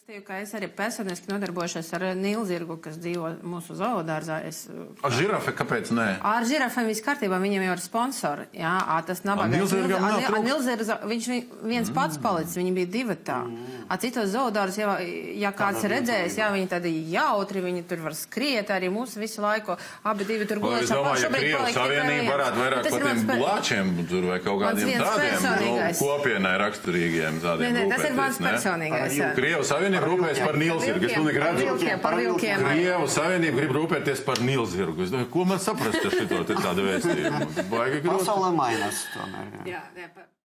Ka es arī personiski nodarbojušos ar nilzirgu, kas dzīvo mūsu zoodārzā. Ar žirafi kāpēc nē? Ar žirafiem viss kārtībā, viņiem jau ir sponsori. Jā, tas nabagais. Nilzirga, viņš viens pats palicis, viņi bija divatā. Citos zoodārzos, ja kāds redzējis, jā, viņi tādi jautri, viņi tur var skriet, arī mūsu visu laiku, abi divi tur gulēšā. Es domāju, ja Krievijas Savienība varētu vairāk par tiem blāčiem tur vai kaut kādiem tādiem kopienai raksturīgiem tādiem rūpēties. Tas ir mans personīgais. Krievijas Savienība rūpējas par nilzirgu. Par vilkiem. Krievijas Savienība grib rūpēties par nilzirgu. Es domāju, ko man saprast ar šito tādu vēstījumu? Pasaulē mainās tomēr. Jā.